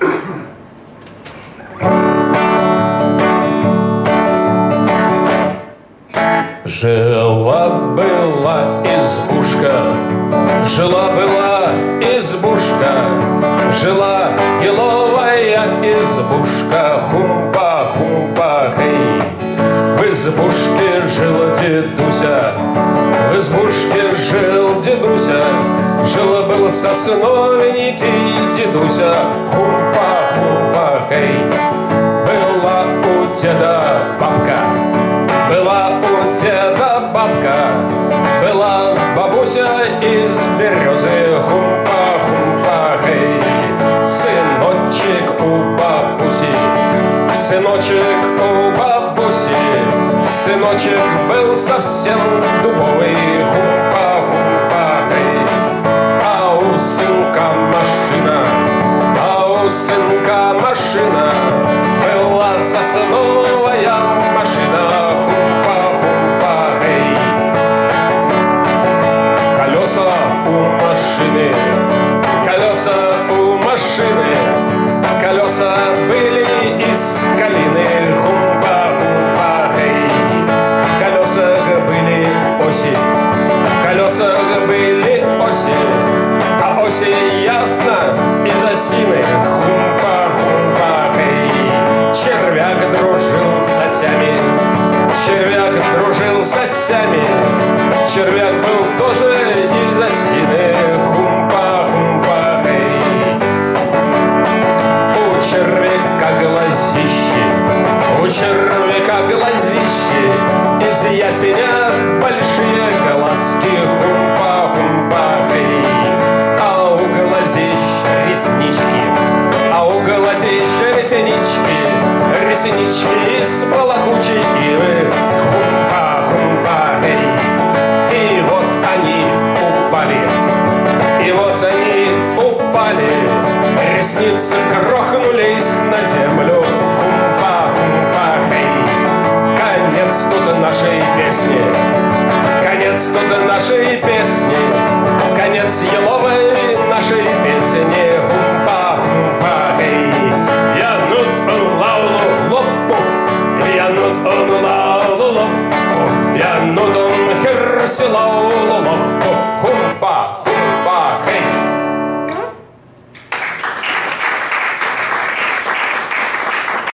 Жила-была избушка, жила-была избушка, жила еловая избушка, хумпа-хумпа, хей. В избушке жил дедуся, в избушке жил дедуся, жила-был сосновенький дедуся, хумпа-хумпа, хей. Была у деда бабка, была у деда бабка, была бабуся из березы, хумпа-хумпа, хей. Сыночек у бабуси, сыночек у бабуси, сыночек был совсем дубовый, хумпа-хумпа, хей. А у сынка машина, а у сынка машина, была сосновая машина, хумпа-хумпа, хей. Колеса у машины, колеса у машины, колеса были из калины, хумпа-хумпа, хей. В колесах были оси, в колесах были оси, а оси ясно из осины, хумпа-хумпа, хей. Червяк дружил с осями, червяк дружил с осями, червяк был тоже из осины, хумпа-хумпа, хей. У червяка глазищи, у червяка глазищи, из ясеня большие глазки, хумпа-хумпа, хей. А у глазищ реснички, а у глазищ реснички, реснички из балакучей ивы, хумпа-хумпа, хей. И вот они упали, и вот они упали, ресницы грохнулись на землю, хумпа-хумпа, хей. Конец тут нашей песни, конец тут нашей песни, конец еловой нашей песни, хумпа-хумпа, хей. Я нут лаулу лопу, я нут лаулу лопу, я нут херси лаулу лопу,